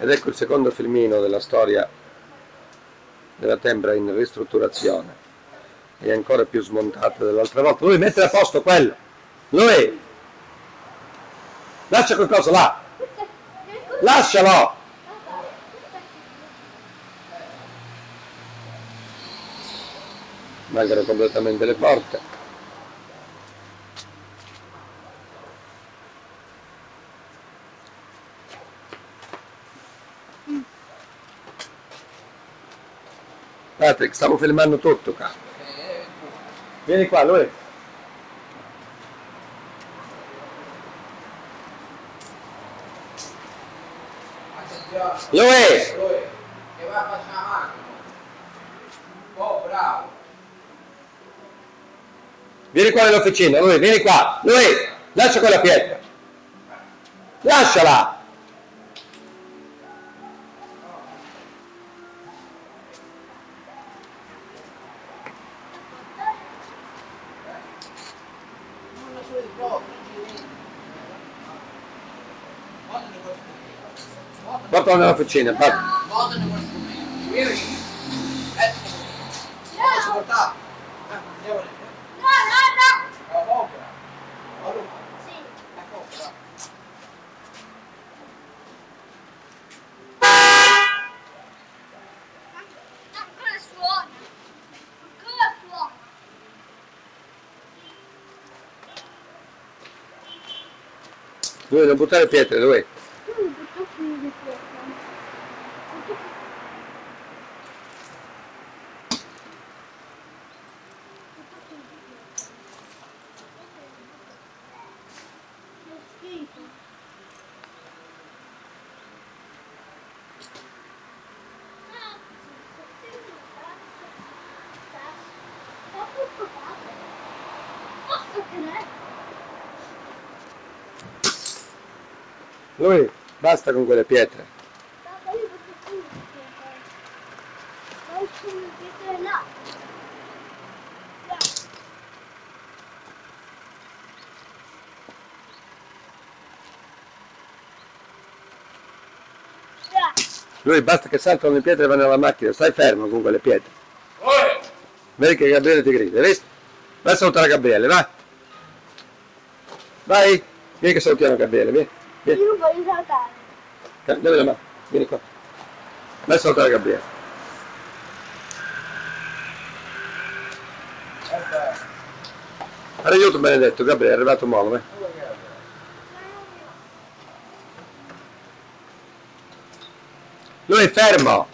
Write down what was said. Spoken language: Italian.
Ed ecco il secondo filmino della storia della Tembra in ristrutturazione. È ancora più smontata dell'altra volta. Lui mette a posto quello. Lui! Lascia qualcosa là! Lascialo! Mancano completamente le porte. Patrick, stiamo filmando tutto qua. Vieni qua, lui. Lui! Che va a fare la macchina. Oh, bravo. Vieni qua nell'officina, lui, vieni qua. Lui, lascia quella pietra. Lasciala! Portalo nell'officina, Lui, non buttare pietre, lui. Lui, basta con quelle pietre. Lui basta che saltano le pietre e vanno alla macchina, stai fermo con quelle pietre. Vedi che Gabriele ti grida, hai visto? Vai a salutare Gabriele, vai! Vai! Vieni che salutiamo Gabriele, vieni! Io non voglio saltare. Dove la mano? Vieni qua. Vai a salutare Gabriele. Aiuto benedetto, Gabriele è arrivato nuovo, vai! Lui è fermo!